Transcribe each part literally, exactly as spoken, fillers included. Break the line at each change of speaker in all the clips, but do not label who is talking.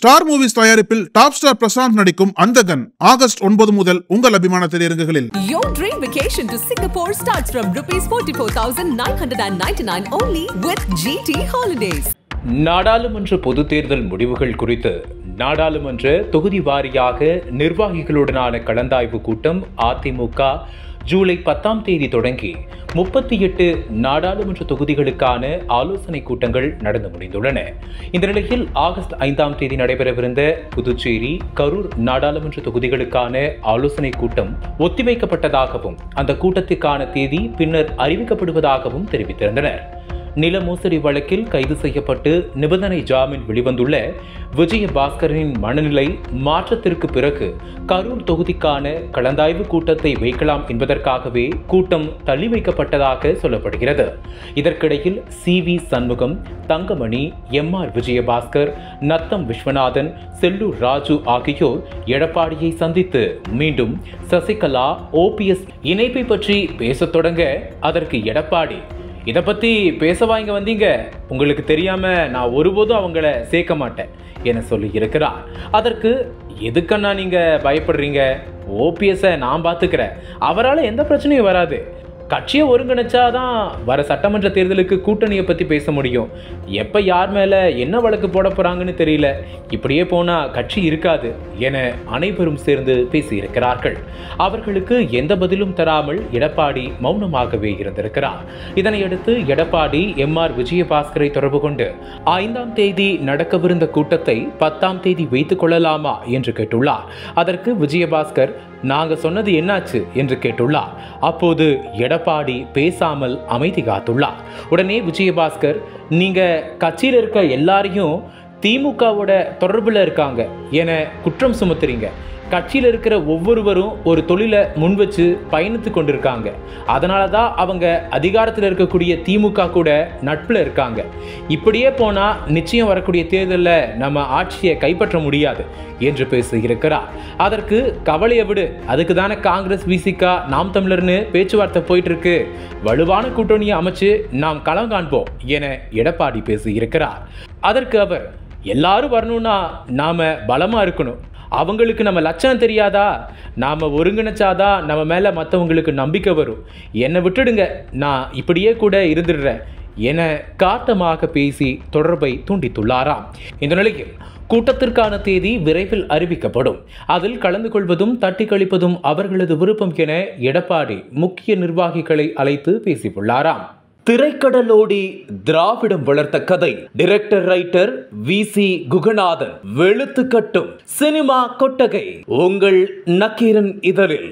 Star movies தயாரிப்பில் top star Prashanth நடிக்கும் Andhagan August ஒன்பது முதல் உங்கள் அபிமான திரையரங்குகளில்.
Your dream vacation to Singapore starts from rupees forty-four thousand nine hundred ninety-nine only with G T Holidays.
நாடாளுமன்ற பொதுத் தேர்தல் முடிவுகள் குறித்து நாடாளுமன்ற தொகுதி வாரியாக நிர்வாகிகளுடனான கலந்தாய்வு கூட்டம் அதிமுக ஜூலை பத்தாம் தேதி தொடங்கி முப்பத்தி எட்டு நாடாளுமன்ற தொகுதிகளுக்கான ஆலோசனை கூட்டங்கள் நடந்து முடிந்துள்ளன. இந்த நிலையில் ஆகஸ்ட் ஐந்தாம் தேதி நடைபெறவிருந்த புதுச்சேரி, கரூர் நாடாளுமன்ற தொகுதிகளுக்கான ஆலோசனை கூட்டம் ஒத்திவைக்கப்பட்டதாகவும் அந்த கூட்டத்திற்கான தேதி பின்னர் அறிவிக்கப்படுவதாகவும் தெரிவித்திருந்தனர். நில மோசடி வழக்கில் கைது செய்யப்பட்டு நிபந்தனை ஜாமீன் வெளிவந்துள்ள விஜயபாஸ்கரின் மனநிலை மாற்றத்திற்கு பிறகு கரூர் தொகுதிக்கான கலந்தாய்வு கூட்டத்தை வைக்கலாம் என்பதற்காகவே கூட்டம் தள்ளி வைக்கப்பட்டதாக சொல்லப்படுகிறது. இதற்கிடையில் C V Shanmugam, Thangamani, M R Vijayabaskar, Natham Viswanathan, Sellur Raju ஆகியோர் எடப்பாடியை சந்தித்து மீண்டும் சசிகலா ஓ பி எஸ் இணைப்பை பற்றி பேசத் தொடங்க அதற்கு எடப்பாடி, இதை பற்றி பேசவா இங்கே வந்தீங்க, உங்களுக்கு தெரியாம நான் ஒருபோதும் அவங்கள சேர்க்க மாட்டேன் என சொல்லி இருக்கிறார். அதற்கு எதுக்கண்ணா நீங்க பயப்படுறீங்க, ஓ பி எஸ் நான் பார்த்துக்கிறேன், அவரால் எந்த பிரச்சனையும் வராது, கட்சியை ஒருங்கிணைச்சாதான் வர சட்டமன்ற தேர்தலுக்கு கூட்டணியை பற்றி பேச முடியும், எப்போ யார் மேலே என்ன வழக்கு போட போகிறாங்கன்னு தெரியல, இப்படியே போனால் கட்சி இருக்காது என அனைவரும் சேர்ந்து பேசியிருக்கிறார்கள். அவர்களுக்கு எந்த பதிலும் தராமல் எடப்பாடி மௌனமாகவே இருந்திருக்கிறார். இதனையடுத்து எடப்பாடி எம் ஆர் விஜயபாஸ்கரை தொடர்பு கொண்டு ஐந்தாம் தேதி நடக்கவிருந்த கூட்டத்தை பத்தாம் தேதி வைத்துக் கொள்ளலாமா என்று கேட்டுள்ளார். அதற்கு விஜயபாஸ்கர், நாங்க சொன்னது என்னாச்சு என்று கேட்டுள்ளார். அப்போது எடப்பாடி பேசாமல் அமைதி காத்துள்ளார். உடனே விஜயபாஸ்கர், நீங்க கட்சியில் இருக்க எல்லாரையும் திமுகவோட தொடர்புல இருக்காங்க என குற்றம் சுமத்துறீங்க, கட்சியில் இருக்கிற ஒவ்வொருவரும் ஒரு தொழிலை முன் வச்சு பயணித்து கொண்டிருக்காங்க, அதனால தான் அவங்க அதிகாரத்தில் இருக்கக்கூடிய திமுக கூட நட்பில் இருக்காங்க, இப்படியே போனால் நிச்சயம் வரக்கூடிய தேர்தலில் நம்ம ஆட்சியை கைப்பற்ற முடியாது என்று பேசியிருக்கிறார். அதற்கு கவலையை விடு, அதுக்கு தானே காங்கிரஸ், விசிகா, நாம் தமிழர்னு பேச்சுவார்த்தை போயிட்டு இருக்கு, வலுவான கூட்டணியை அமைச்சு நாம் களம் காண்போம் என எடப்பாடி பேசியிருக்கிறார். அதற்கு அவர், எல்லாரும் வரணும்னா நாம பலமா இருக்கணும், அவங்களுக்கு நம்ம லட்சணம் தெரியாதா, நாம் ஒருங்கிணைச்சாதான் நம்ம மேலே மற்றவங்களுக்கு நம்பிக்கை வரும், என்னை விட்டுடுங்க, நான் இப்படியே கூட இருந்துடுறேன் என காட்டமாக பேசி தொடர்பை துண்டித்துள்ளாராம். இந்த நிலையில் கூட்டத்திற்கான தேதி விரைவில் அறிவிக்கப்படும், அதில் கலந்து கொள்வதும் தட்டி கழிப்பதும் அவர்களது விருப்பம் என எடப்பாடி முக்கிய நிர்வாகிகளை அழைத்து பேசியுள்ளாராம். திரைக்கடலோடி திராவிடம் வளர்த்த கதை director writer V C Guhanathan வெளுத்து கட்டும் சினிமா கொட்டகை உங்கள் நக்கீரன் இதழில்.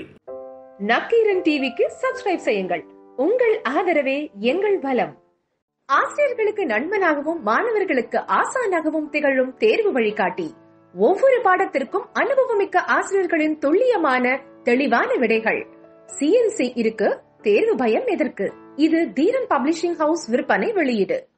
நக்கீரன் டிவிக்கு சப்ஸ்கிரைப் செய்யுங்கள். உங்கள் ஆதரவே எங்கள் பலம். ஆசிரியர்களுக்கு நண்பனாகவும் மாணவர்களுக்கு ஆசானாகவும் திகழும் தேர்வு வழிகாட்டி. ஒவ்வொரு பாடத்திற்கும் அனுபவமிக்க ஆசிரியர்களின் துல்லியமான தெளிவான விடைகள். சி என் சி இருக்கு, தேர்வு பயம் எதற்கு? இது தீரன் பப்ளிஷிங் ஹவுஸ் விற்பனை வெளியீடு.